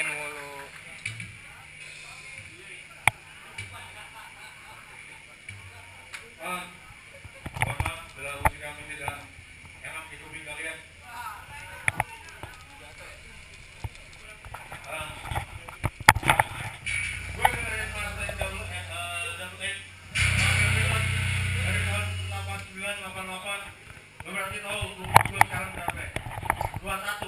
angin mulu. Mohon maaf bila musik kami tidak enak di kuping kalian. Gue sebenarnya merasa double M dari tahun 8988. Lo berarti tahu gue sekarang berapa? 21.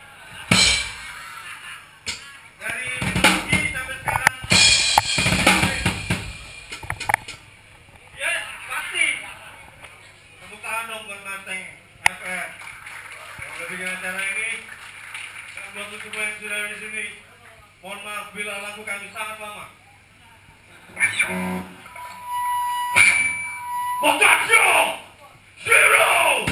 Dari mitologi sampai sekarang. Ya pasti. Tepuk tangan dong buat Mustang FM yang udah bikin acara ini. Dan buat untuk semua yang sudah di sini, mohon maaf bila lagu kami sangat lama. Boccaccio! Zero!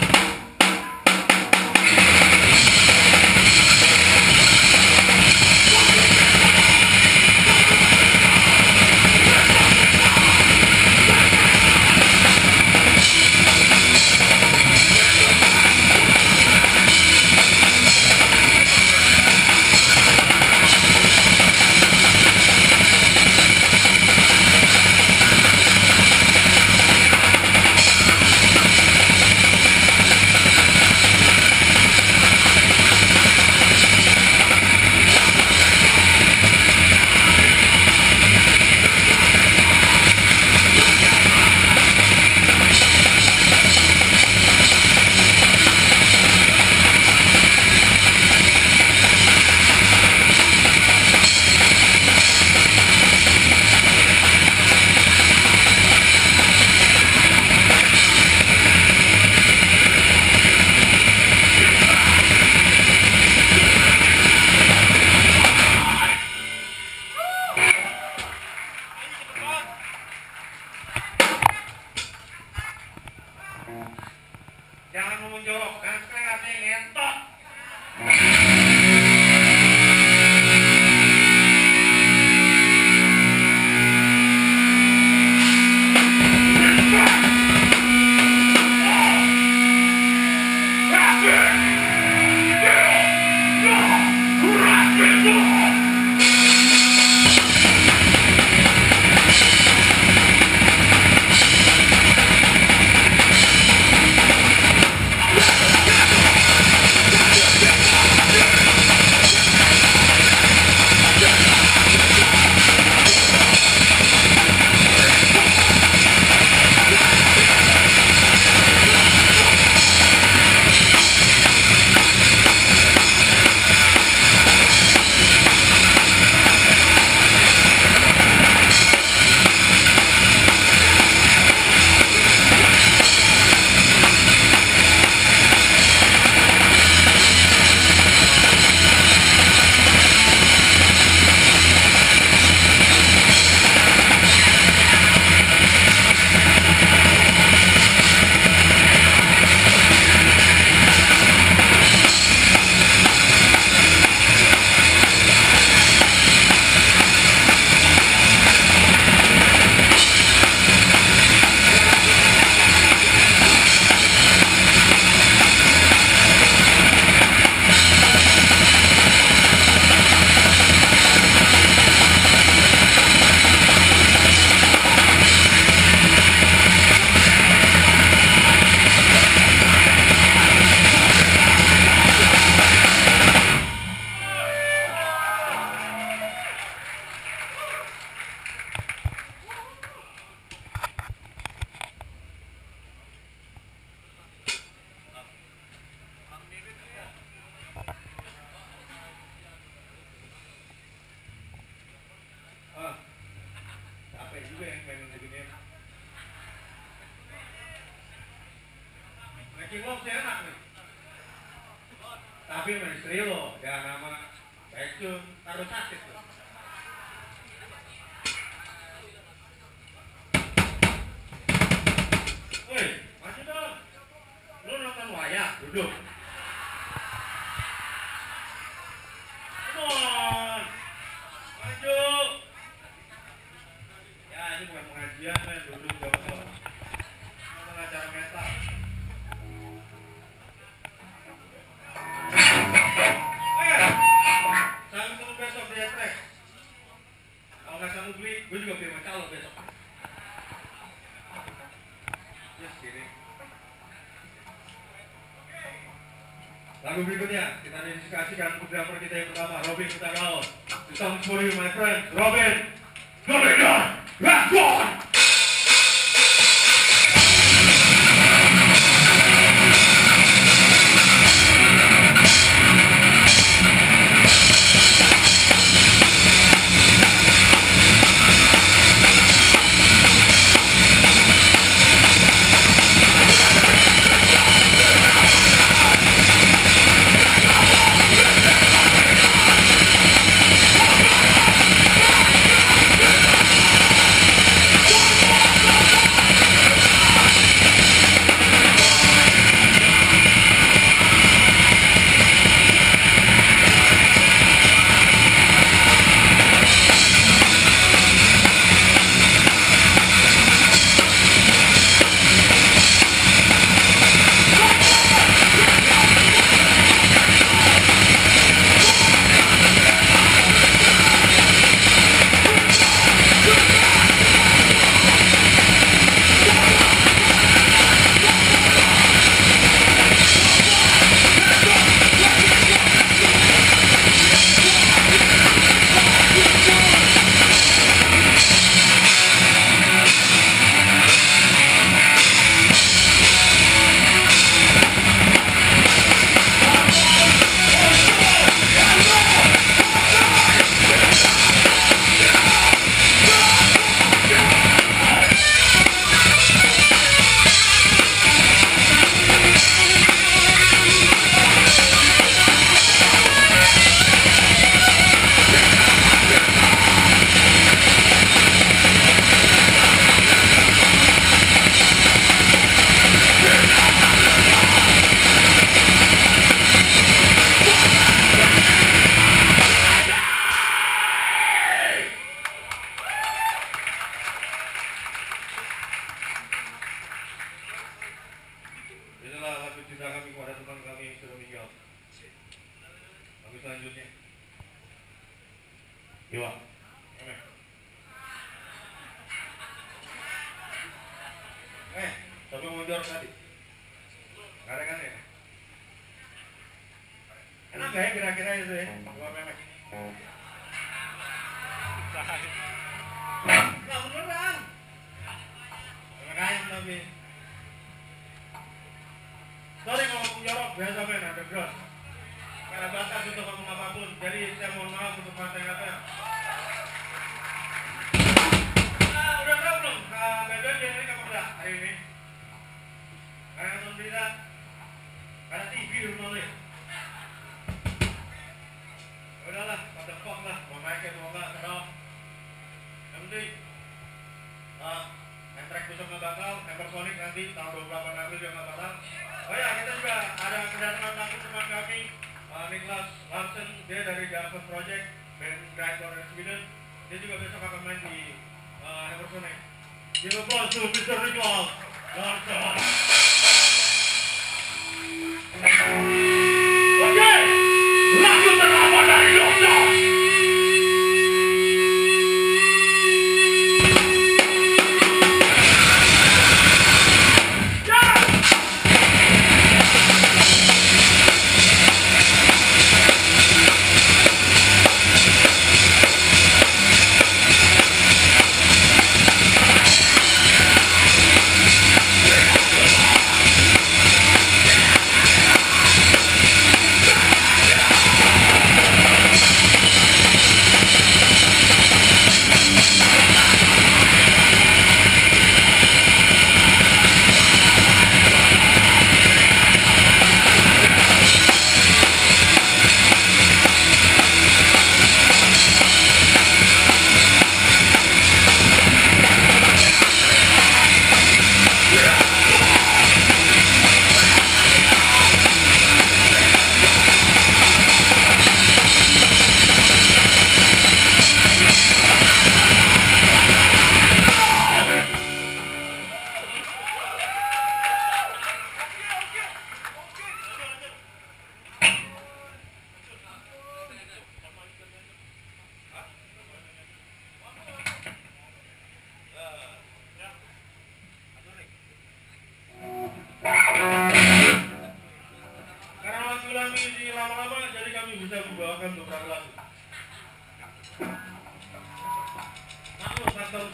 Jangan ngomong jorok, kan sekarang katanya ngentot. Capek juga yang main begini. Making love sih enak nih. Tapi main istri lo, jangan nama Baekjun, taruh sakit lo. Woi, maju dong. Lo nonton wayang, duduk. Come on. Maju. Ya, ini bukan pengajian, men. Duduk dong. Nonton acara metal. Sampai ketemu besok. Kalau nggak sanggup beli, gue juga kirim calon besok. Just kidding. Lagu berikutnya kita dedikasikan untuk drummer kita yang pertama, Robin Hutagalon. This song is for you, my friend. Robin, let's go! Selanjutnya, Iwa, tapi mau jorok tadi, nggak ada kan ya? Enak nggak ya kira-kira itu ya, Iwa memek? Nggak beneran, memek ayam tapi. Sorry kalau mau jorok, biasa men, ada gross. Karena batas untuk ngomong apapun, jadi saya mohon maaf untuk masa yang kata. Udah tahu belum? Beben dia ini kapan dah hari ini? Karena nonton berita, karena TV di rumah lu ya. Udahlah, pada fuck lah, mau naiknya mau nggak, terus. Yang penting, track besok nggak bakal, Hypersonic nanti tahun 28 April juga nggak bakal. Oh ya, kita juga ada kedatangan langsung teman kami. Niklas Larsen, dia dari Garden Project, band Grindcore dari Sweden. Dia juga besok akan main di Hypersonic. Give a applause to Mr. Niklas Larsen. Oke, lagu terlama dari Dokter.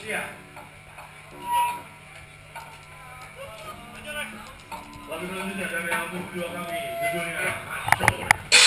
manusia. Lagu selanjutnya dari album kedua kami, judulnya Hancur.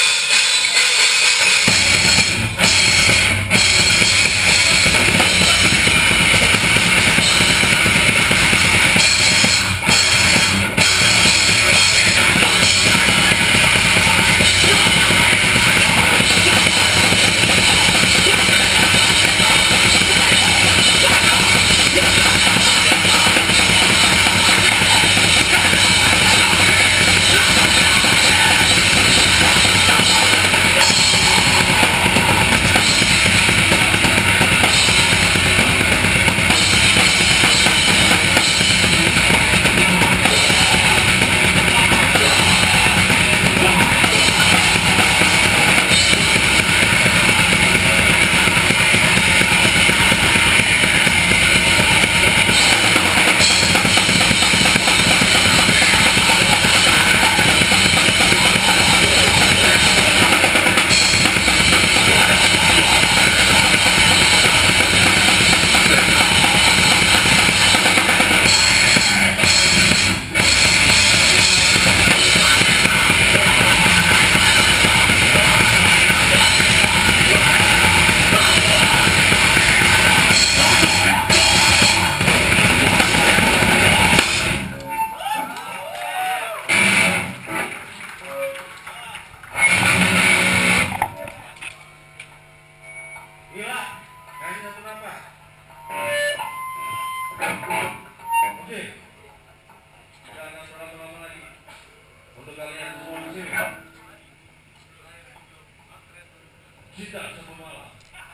Cinta satu malam.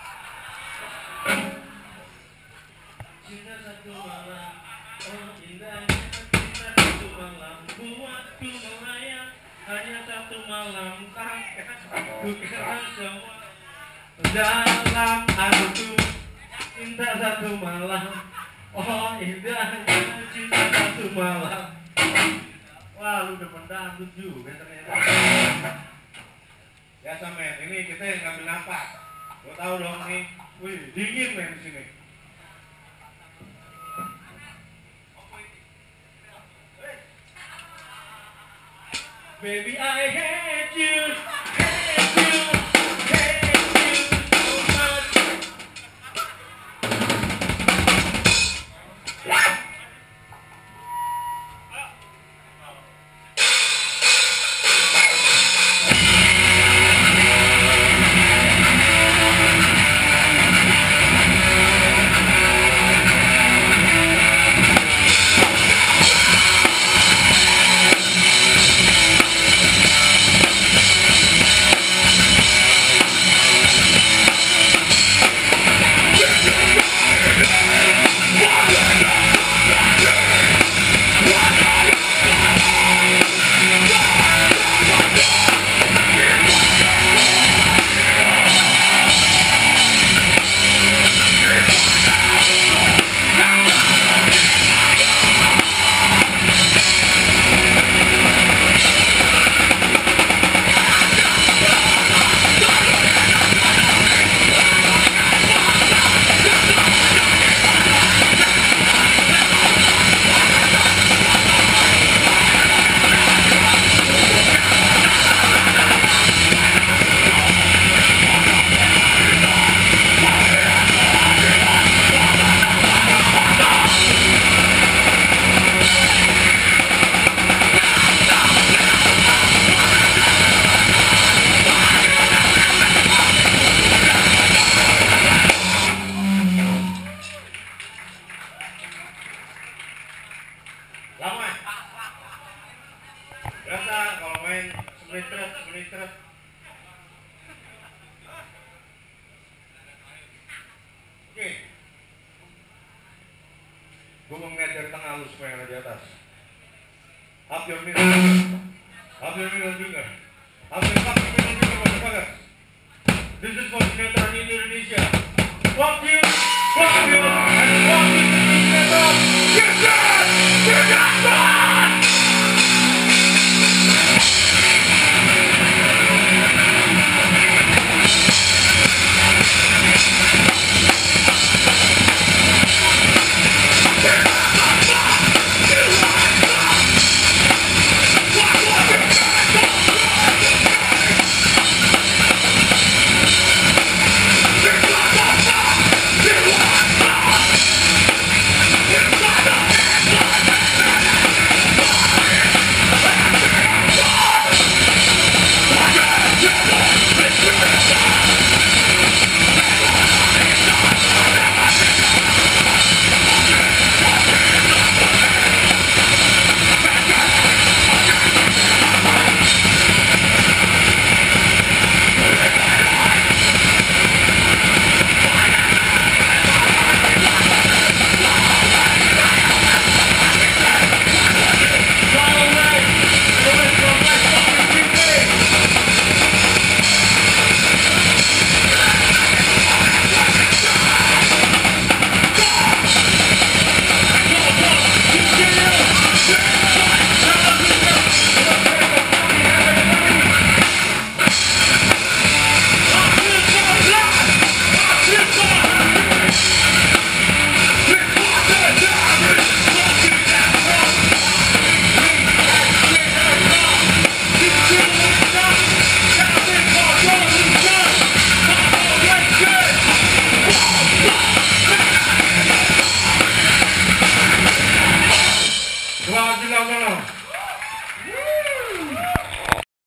Cinta satu malam. Oh indahnya cinta satu malam. Buatku melayang. Hanya satu malam. Bukan semua. Dalam hatiku. Cinta satu malam. Oh indahnya cinta satu malam. Wah lu udah pendangdut juga ternyata. Ya men, ini kita yang ngambil napas. Lo tahu dong nih, wih dingin men di sini. Baby I hate you, hate you, hate you so much. Menitret. Oke. Gue mau ngeliat dari tengah lu supaya ada di atas. Up your middle finger. Up your middle finger. Up your fucking middle finger, motherfucker. This is for Sinetron Indonesia. Fuck you.